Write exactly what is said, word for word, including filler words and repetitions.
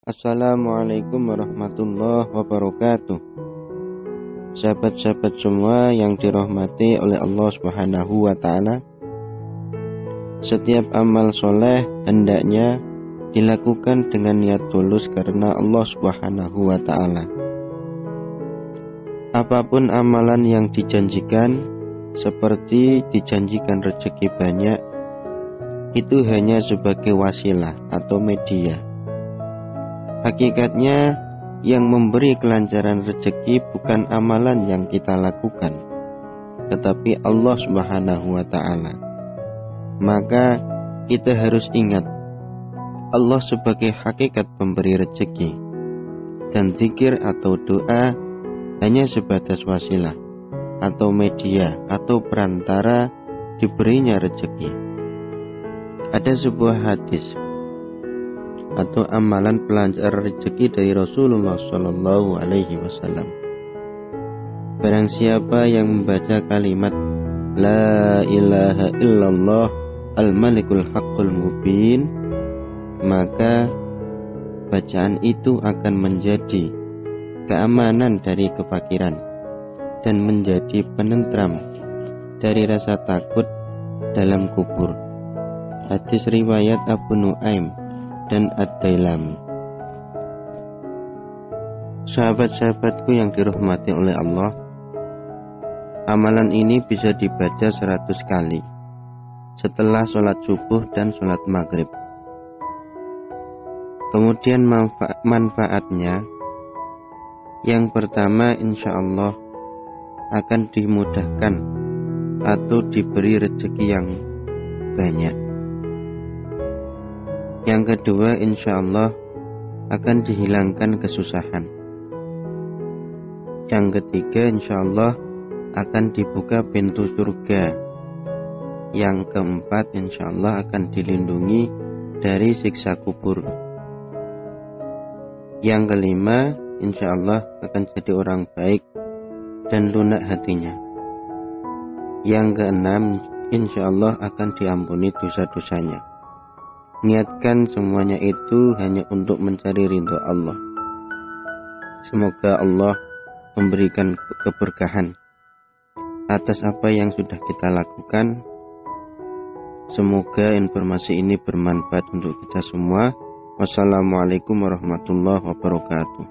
Assalamualaikum warahmatullahi wabarakatuh. Sahabat-sahabat semua yang dirahmati oleh Allah Subhanahu wa ta'ala, setiap amal soleh hendaknya dilakukan dengan niat tulus karena Allah Subhanahu wa ta'ala. Apapun amalan yang dijanjikan, seperti dijanjikan rezeki banyak, itu hanya sebagai wasilah atau media. Hakikatnya yang memberi kelancaran rezeki bukan amalan yang kita lakukan, tetapi Allah Subhanahu wa ta'ala. Maka kita harus ingat Allah sebagai hakikat pemberi rezeki, dan zikir atau doa hanya sebatas wasilah atau media atau perantara diberinya rezeki. Ada sebuah hadis atau amalan pelancar rezeki dari Rasulullah Shallallahu Alaihi Wasallam. Barang siapa yang membaca kalimat La ilaha illallah al-malikul haqqul mubin, maka bacaan itu akan menjadi keamanan dari kefakiran dan menjadi penentram dari rasa takut dalam kubur. Hadis riwayat Abu Nuaim dan Ad-Dailami. Sahabat-sahabatku yang dirahmati oleh Allah, amalan ini bisa dibaca seratus kali setelah sholat subuh dan sholat maghrib. Kemudian manfa- manfaatnya, yang pertama insya Allah akan dimudahkan atau diberi rezeki yang banyak. Yang kedua, insya Allah akan dihilangkan kesusahan. Yang ketiga, insya Allah akan dibuka pintu surga. Yang keempat, insya Allah akan dilindungi dari siksa kubur. Yang kelima, insya Allah akan jadi orang baik dan lunak hatinya. Yang keenam, insya Allah akan diampuni dosa-dosanya. Niatkan semuanya itu hanya untuk mencari ridho Allah. Semoga Allah memberikan keberkahan atas apa yang sudah kita lakukan. Semoga informasi ini bermanfaat untuk kita semua. Wassalamualaikum warahmatullahi wabarakatuh.